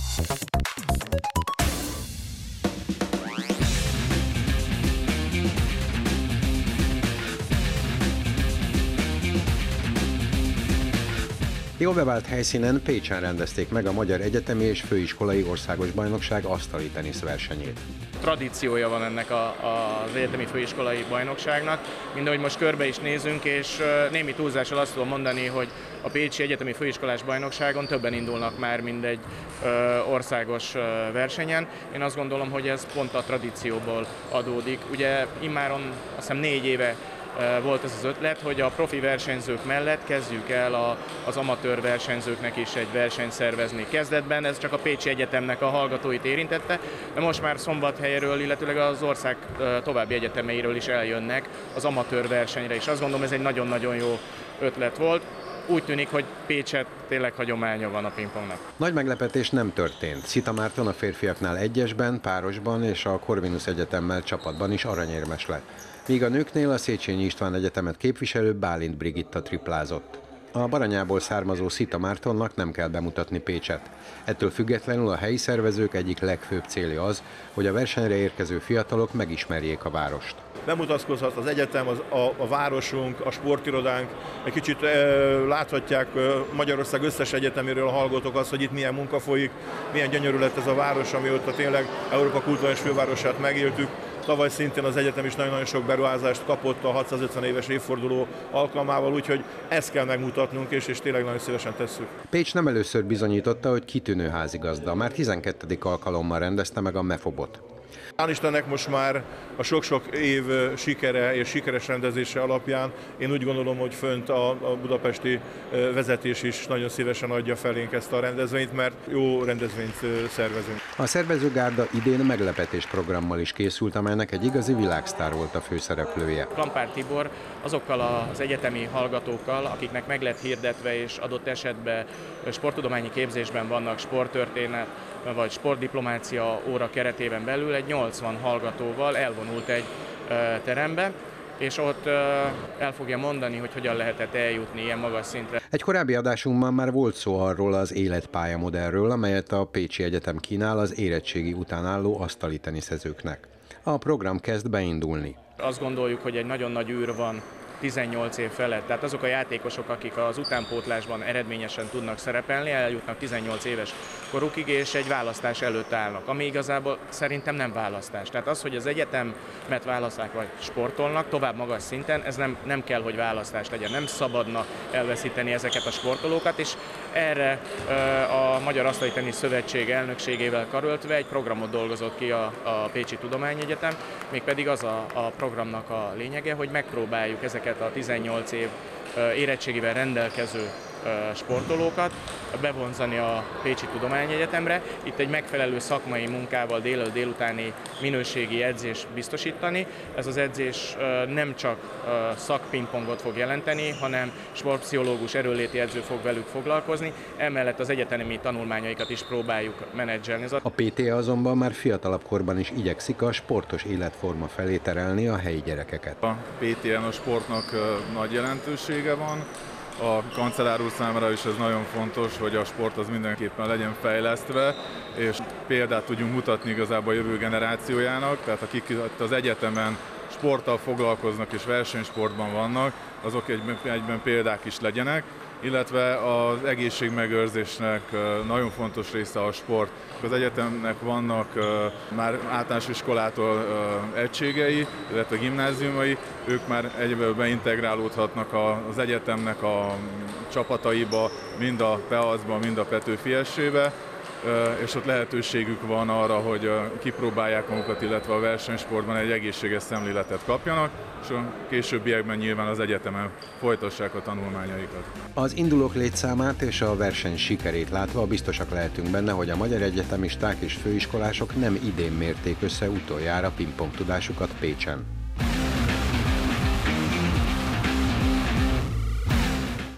Jól bevált helyszínen, Pécsen rendezték meg a Magyar Egyetemi és Főiskolai Országos Bajnokság asztali tenisz versenyét. Tradíciója van ennek az egyetemi főiskolai bajnokságnak, mindahogy most körbe is nézünk, és némi túlzással azt tudom mondani, hogy a Pécsi Egyetemi Főiskolás Bajnokságon többen indulnak már, mint egy országos versenyen. Én azt gondolom, hogy ez pont a tradícióból adódik. Ugye immáron azt hiszem 4 éve volt ez az ötlet, hogy a profi versenyzők mellett kezdjük el az amatőr versenyzőknek is egy versenyt szervezni. Kezdetben ez csak a Pécsi Egyetemnek a hallgatóit érintette, de most már Szombathelyről, illetőleg az ország további egyetemeiről is eljönnek az amatőr versenyre, és azt gondolom, ez egy nagyon-nagyon jó ötlet volt. Úgy tűnik, hogy Pécset tényleg hagyománya van a pingpongnak. Nagy meglepetés nem történt. Szita Márton a férfiaknál egyesben, párosban és a Corvinus Egyetemmel csapatban is aranyérmes lett. Míg a nőknél a Széchenyi István Egyetemet képviselő Bálint Brigitta triplázott. A Baranyából származó Szita Mártonnak nem kell bemutatni Pécset. Ettől függetlenül a helyi szervezők egyik legfőbb célja az, hogy a versenyre érkező fiatalok megismerjék a várost. Bemutatkozhat az egyetem, a városunk, a sportirodánk, egy kicsit láthatják Magyarország összes egyeteméről a hallgatók azt, hogy itt milyen munka folyik, milyen gyönyörű lett ez a város, amióta tényleg Európa kulturális fővárosát megéltük. Tavaly szintén az egyetem is nagyon-nagyon sok beruházást kapott a 650 éves évforduló alkalmával, úgyhogy ezt kell megmutatnunk, és tényleg nagyon szívesen tesszük. Pécs nem először bizonyította, hogy kitűnő házigazda. Már 12. alkalommal rendezte meg a MEFOB-ot. Hál' Istennek most már a sok-sok év sikere és sikeres rendezése alapján én úgy gondolom, hogy fönt a budapesti vezetés is nagyon szívesen adja felénk ezt a rendezvényt, mert jó rendezvényt szervezünk. A szervezőgárda idén meglepetés programmal is készült, amelynek egy igazi világsztár volt a főszereplője. Klampár Tibor azokkal az egyetemi hallgatókkal, akiknek meg lett hirdetve és adott esetben sporttudományi képzésben vannak, sporttörténet vagy sportdiplomácia óra keretében belül egy 80 hallgatóval elvonult egy terembe, és ott el fogja mondani, hogy hogyan lehetett eljutni ilyen magas szintre. Egy korábbi adásunkban már volt szó arról az életpálya modellről, amelyet a Pécsi Egyetem kínál az érettségi után álló asztali teniszezőknek. A program kezd beindulni. Azt gondoljuk, hogy egy nagyon nagy űr van 18 év felett. Tehát azok a játékosok, akik az utánpótlásban eredményesen tudnak szerepelni, eljutnak 18 éves korukig, és egy választás előtt állnak, ami igazából szerintem nem választás. Tehát az, hogy az egyetemet választák vagy sportolnak tovább magas szinten, ez nem kell, hogy választás legyen. Nem szabadna elveszíteni ezeket a sportolókat, és erre a Magyar Asztali Tenisz Szövetség elnökségével karöltve egy programot dolgozott ki a Pécsi Tudományegyetem, mégpedig az a programnak a lényege, hogy megpróbáljuk ezeket a 18 év érettségével rendelkező sportolókat bevonzani a Pécsi Tudományegyetemre. Itt egy megfelelő szakmai munkával délutáni minőségi edzést biztosítani. Ez az edzés nem csak szakpingpongot fog jelenteni, hanem sportpszichológus, erőnléti edző fog velük foglalkozni. Emellett az egyetemi tanulmányaikat is próbáljuk menedzselni. A PTA azonban már fiatalabb korban is igyekszik a sportos életforma felé terelni a helyi gyerekeket. A PTA-n a sportnak nagy jelentősége van. A kancellár úr számára is ez nagyon fontos, hogy a sport az mindenképpen legyen fejlesztve, és példát tudjunk mutatni igazából a jövő generációjának, tehát akik itt az egyetemen sporttal foglalkoznak és versenysportban vannak, azok egyben példák is legyenek, illetve az egészségmegőrzésnek nagyon fontos része a sport. Az egyetemnek vannak már általános iskolától egységei, illetve gimnáziumai, ők már egyből beintegrálódhatnak az egyetemnek a csapataiba, mind a PEASZ-ba, mind a Petőfi SC-be, és ott lehetőségük van arra, hogy kipróbálják magukat, illetve a versenysportban egy egészséges szemléletet kapjanak, és a későbbiekben nyilván az egyetemen folytassák a tanulmányaikat. Az indulók létszámát és a verseny sikerét látva biztosak lehetünk benne, hogy a magyar egyetemisták és főiskolások nem idén mérték össze utoljára pingpong tudásukat Pécsen.